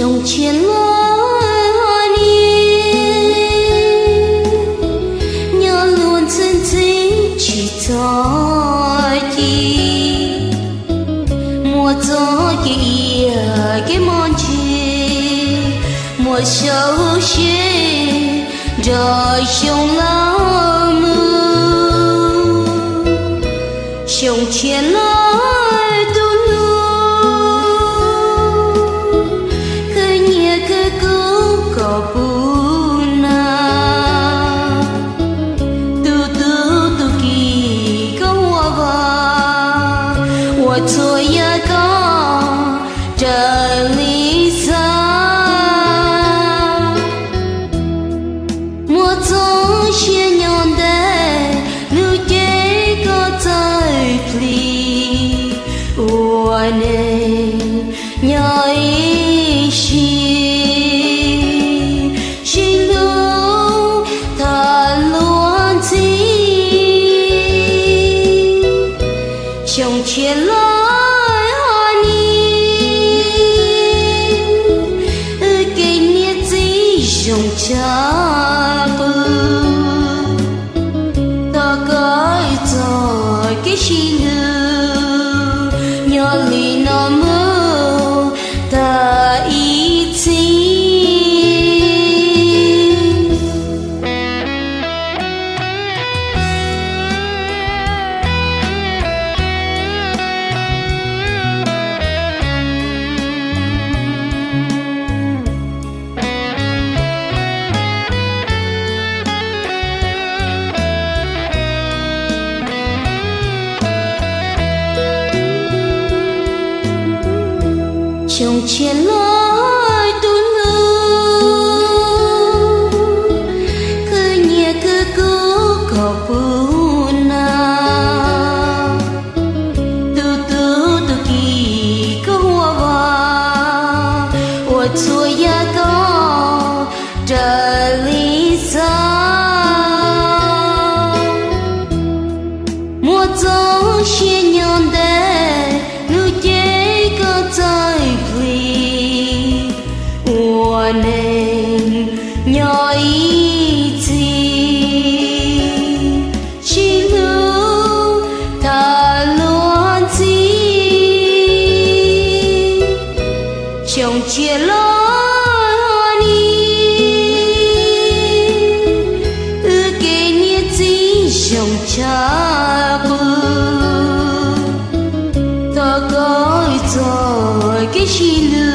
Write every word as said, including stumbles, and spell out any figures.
chồng chiến lối nhớ luôn chân chính chỉ cho chi mùa gió kia cái mòn chi mùa sâu xế rồi sông lao mưa chồng chiến lối tôi ya có trời lý xa mùa gió chia nhọn đê lưu chế có trời pli ua nê nhoi chi chi lưu thà luôn chi chồng chia lối cha bư ta cái trời cái chi lư nhớ lì nó mơ ta ý chí chồng chiến lối tu lưu cứ nhẹ cứ cố có phụ na tu tu tu kỳ có hoa hoa hoa chua ya có trời lý xa mùa gió chia nhọn đê lưu chế có trời nên nhoi chi chi lưu thà luôn chi chồng chia lối ư kê nhiệt chi chồng cha bư ta gói rồi cái chi lưu